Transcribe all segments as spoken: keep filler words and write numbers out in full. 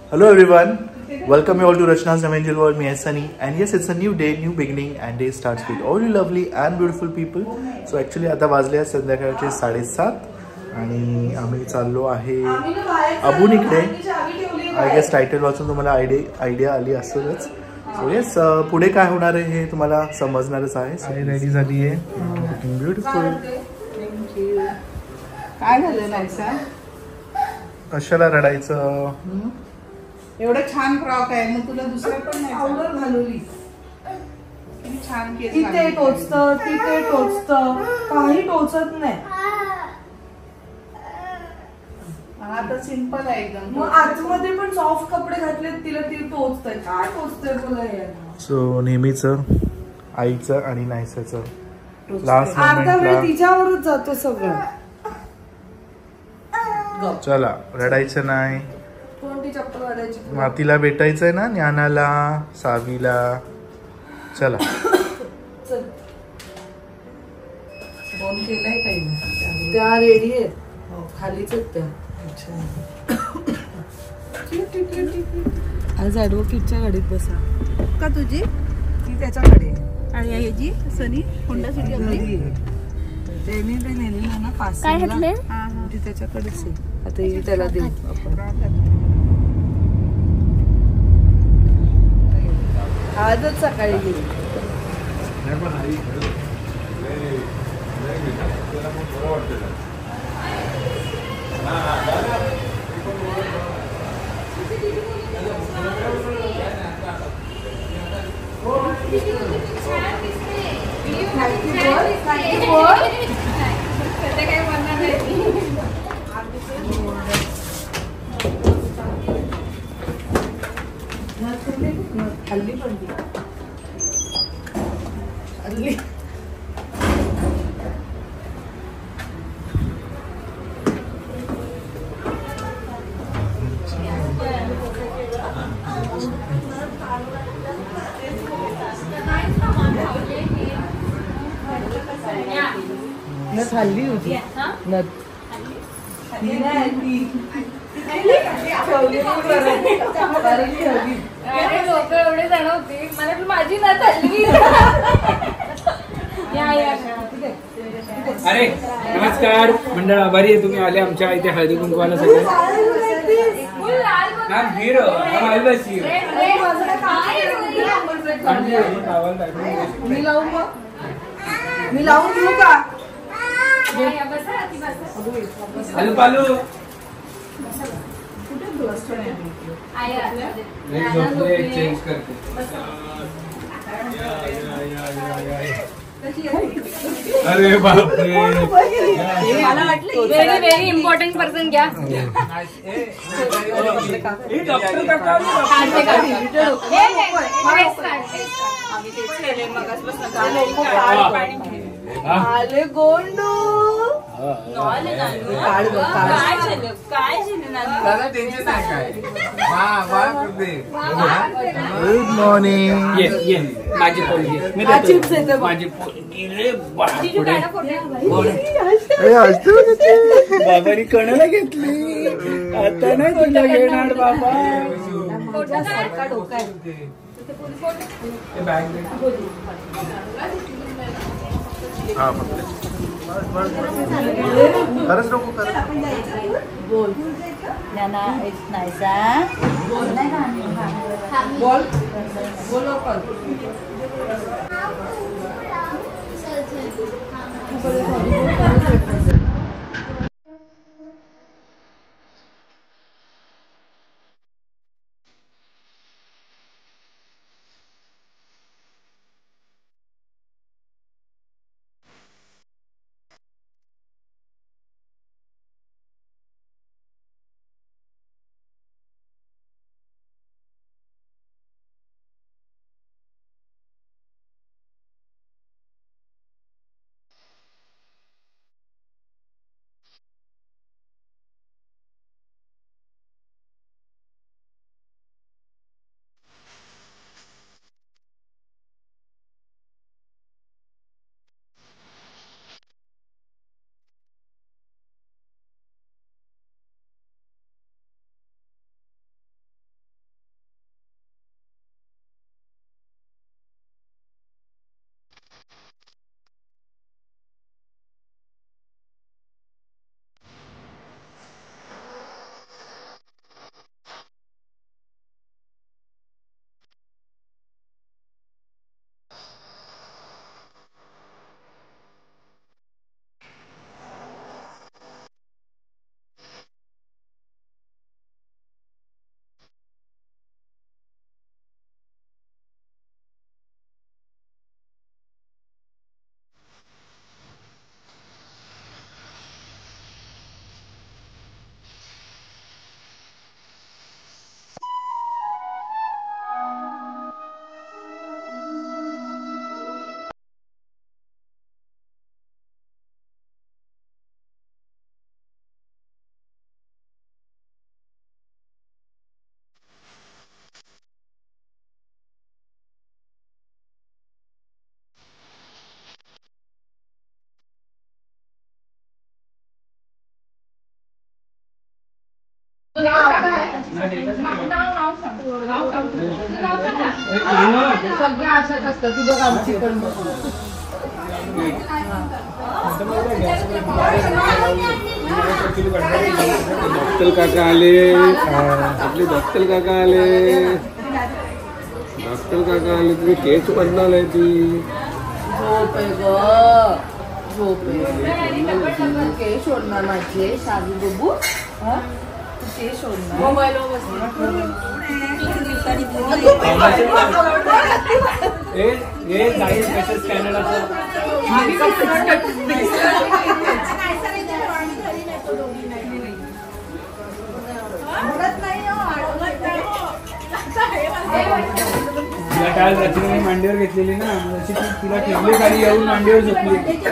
Hello everyone, welcome you all to Rachna's Angel World. Me as Sunny, and yes, it's a new day, new beginning, and day starts with all you lovely and beautiful people. So actually आता वाजले आहेत संध्याकाळचे साडेसात आणि आम्ही चाललो आहे अबून इकडे. आय गेस टायटल वाचून तुम्हाला आयडिया आयडिया आली असेलच. सो येस पुढे काय होणार आहे हे तुम्हाला समजणारच आहे. रेडी झाली आहे, ब्युटिफुल. काय झालं नायसा? कशाला रडायचं? एवढं छान फ्रॉक आहे, मग तुला दुसरं पण नाही आवडत घालवली. छान केस तिथे टोचतं तिथे टोचतं, काही टोचत नाही. हा तर सिंपल आहे एकदम. मग आतमध्ये पण सॉफ्ट कपडे घातले तिला ती टोचतंय. काय टोचतंय तुला हे? सो नेहमीच आईचं आणि नायसाचं लास्ट अर्धा वेळ मोमेंटला तिच्यावरच जातो सगळं. चला रडायचं नाही. कोणती चप्पल काढायची? मातीला भेटायचंय ना, ज्ञानाला, सावीला. चला चल. फोन केलाय काही? त्या रेडी आहेत, खालीच आहेत त्या. आज ऍडव्होकेटच्या गाडीत बसा का तुझी? ती त्याच्याकडे आणि ह्याची सनी होंडा सिटी आपली त्यांनी ते नेलेलं ना पास. काय घातले? ती त्याच्याकडेच आहे. आता ही त्याला देऊ आपण. आजच सकाळी गेली. हल्ली पण ती हल्ली नथ हल्ली होती. नथ अरे लोक एवढे जण होते, मला माझी ना चालली. अरे नमस्कार मंडळ, आभारी आहे तुम्ही आले आमच्या इथे हळदी कुंकवाला. सगळे मॅम हिरो आदिवासी मी लावून मग मी लावून घेऊ का? हॅलो पालू चेंज करते. अरे बापरे, मला वाटलं व्हेरी व्हेरी इम्पॉर्टंट पर्सन घ्या. आले गोंडू. काय झालं काय झालं? टेन्शन आहे काय? Good morning. ये ये माझी पोरगी, मी देतो. माझी पोरगी रे बाबानी कणाला घेतली, आता नाही तुला घेणार बाबा. खरंच नको कर. बोल नाना इट्स नायसा. बोल बोल पण सगळं असंच असतं ती बघ आमची पण दत्तल काका आले आपले दत्तल काका आले दत्तल काका आले तुम्ही केस बदलाल आहे ती झोप आहे ग झोप आहे केस सोडणार माझे साधू बबू केस सोडणार मोबाईल तिला काल रचनेने मांडीवर घेतलेली ना अशी ती तिला ठेवली खाली येऊन मांडीवर झोपली.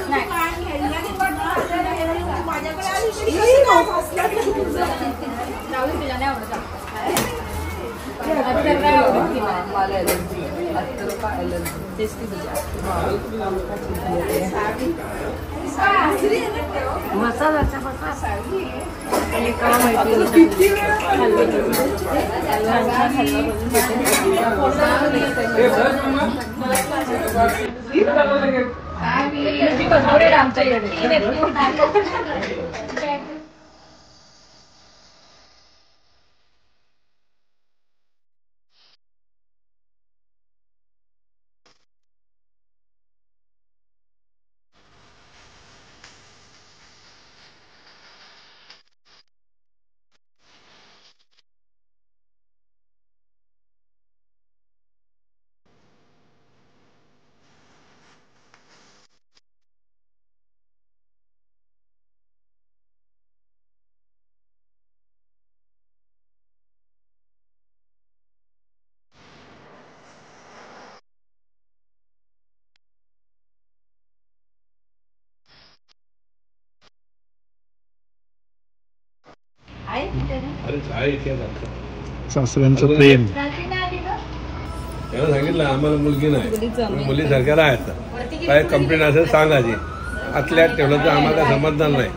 सासऱ्यांचं प्रेम त्याला सांगितलं आम्हाला मुलगी नाही मुली सारख्या राहायचं काय कंप्लेंट असेल सांग आधी आतल्यात ठेवलं तर आम्हाला समजणार नाही.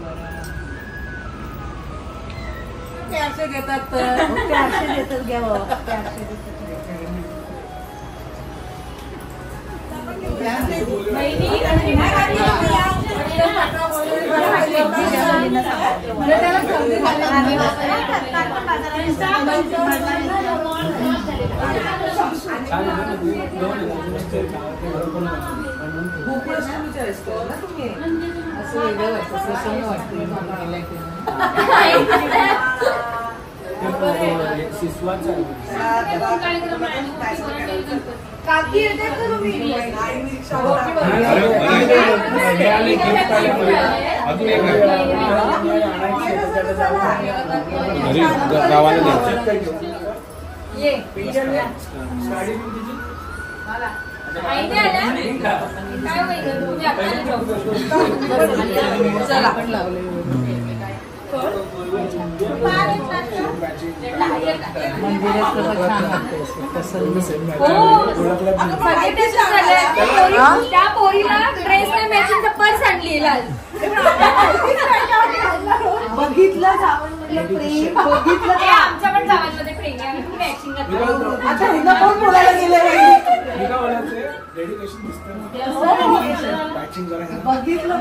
काकी येते गावाला त्या पोरीला ड्रेस नाही मॅचिंग पर्स आणली बघितलं प्रेम बघितलं आमच्या पण जावांमध्ये प्रेम आहे मॅचिंग आता हिला कोण बोलायला गेले बघितलं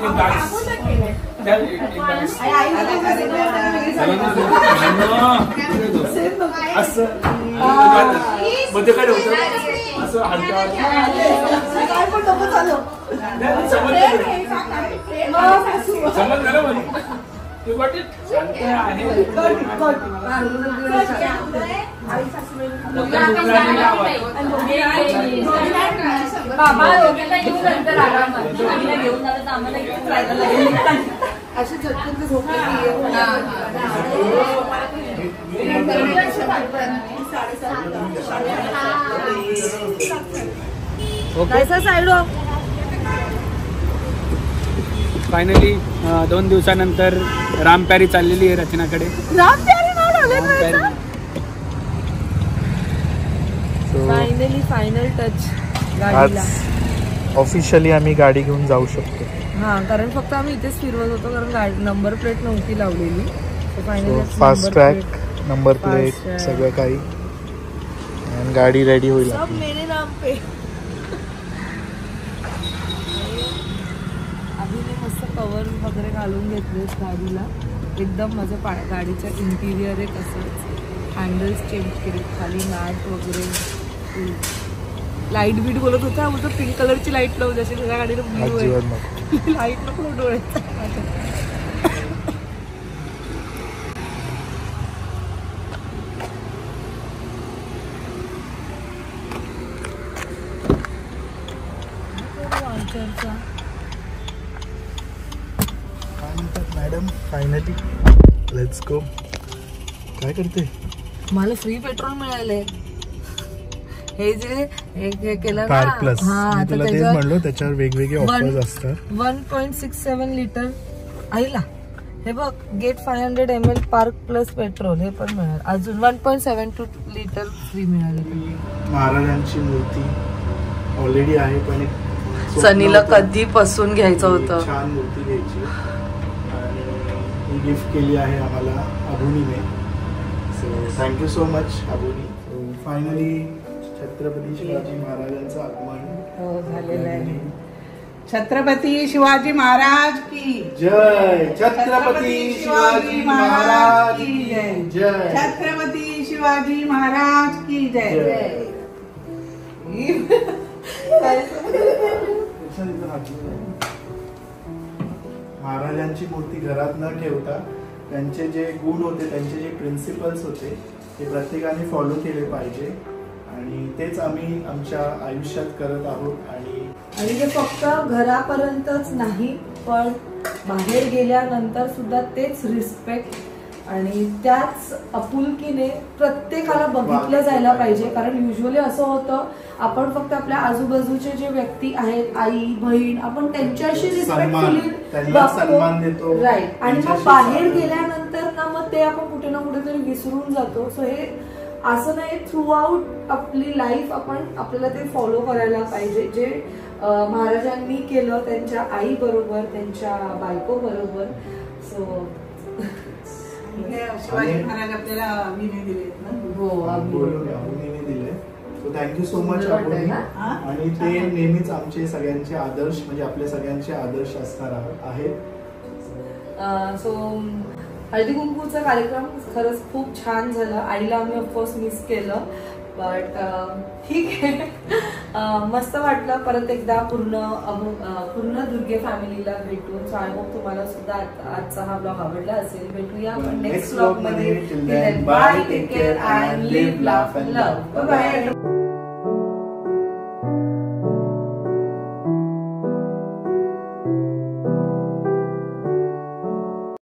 असं मध्ये काय होतं असं हलका काय पण नको झालं समज झालं म्हणे ते वाटेल बाबा रोगीला येऊन नंतर आरामात घेऊन जातात आम्हाला घेऊन जायला लागेल अशी झटकन झोपली फायनली दोन दिवसानंतर रामप्यारी चाललेली आहे रचनाकडे. फायनली फायनल टच गाडीला. ऑफिशियली आम्ही गाडी घेऊन जाऊ शकतो. हा कारण फक्त आम्ही इथेच फिरवत होतो कारण गाडी नंबर प्लेट नव्हती लावलेली. फास्ट ट्रॅक नंबर प्लेट सगळं काही आणि गाडी रेडी होईल सब आपली. मेरे नाम पे. अभिने मस्त कवर वगैरे घालून घेतले गाडीला. एकदम माझं पा गाडीच्या इंटिरियर आहे तसंच. हँडल्स चेंज केले, खाली मॅट वगैरे. लाईट बीट बोलत होता, बोलतो पिंक कलरची लाईट लावू जशी तुझ्या गाडीला ब्लू आहे. लाईट नको डोळ्यात. Madam finally let's go. काय करते? मला फ्री पेट्रोल मिळाले. हे जे हे हे केलं पार्क ना, प्लस हा, तुला तेच म्हणलो त्याच्यावर वेगवेगळे ऑफर्स असतात. One point six seven litre आईला हे बघ, get five hundred M L park plus petrol हे पण मिळालं. अजून one point seven two litre free मिळाले. महाराजांची मूर्ती ऑलरेडी आहे, पण एक स्वप्न सनीला होतं. कधीपासून घ्यायचं होतं. छान मूर्ती घ्यायची आणि ही गिफ्ट केली आहे आम्हाला अबुनीने. So thank you so much Abuni. So finally Chhatrapati Shivaji महाराजांचं आगमन झालेलं आहे. छत्रपती शिवाजी महाराज की जय. छत्रपती शिवाजी महाराज की जय. छत्रपती शिवाजी महाराज की जय. महाराजांची मूर्ती घरात न ठेवता त्यांचे जे गुण होते, त्यांचे जे प्रिन्सिपल्स होते ते प्रत्येकाने फॉलो केले पाहिजे आणि तेच आम्ही आमच्या आयुष्यात करत आहोत. आणि आणि ते फक्त घरापर्यंतच नाही, पण बाहेर गेल्यानंतर सुद्धा तेच रिस्पेक्ट आणि त्याच आपुलकीने प्रत्येकाला बघितलं जायला पाहिजे. कारण युजली असं होतं, आपण फक्त आपल्या आजूबाजूचे जे व्यक्ती आहेत, आई बहीण, आपण त्यांच्याशी रिस्पेक्टफुली देतो. राईट. आणि मग बाहेर गेल्यानंतर ना मग ते आपण कुठे ना कुठेतरी विसरून जातो. सो हे असं नाही, थ्रू आउट आपली लाईफ आपण आपल्याला ते फॉलो करायला पाहिजे. जे महाराजांनी केलं त्यांच्या आई बरोबर, त्यांच्या बायको बरोबर. सो शिवाजी महाराज आपल्याला अभिनय दिलेत ना. हो, अबुनीने दिले. So thank you so much Abuni. आणि ते नेहमीच आमचे सगळ्यांचे आदर्श, म्हणजे आपल्या सगळ्यांचे आदर्श असणार आहेत. सो हळदी कुंकूचा कार्यक्रम खरंच खूप छान झाला. आईला आम्ही ऑफकोर्स मिस केलं, बट ठीक आहे. मस्त वाटलं परत एकदा पूर्ण पूर्ण दुर्गे फॅमिलीला भेटून. सो आय होप तुम्हाला सुद्धा आजचा हा ब्लॉग आवडला असेल. भेटूया आपण नेक्स्ट ब्लॉग मध्ये. Bye, take care and live, laugh and love. Bye bye.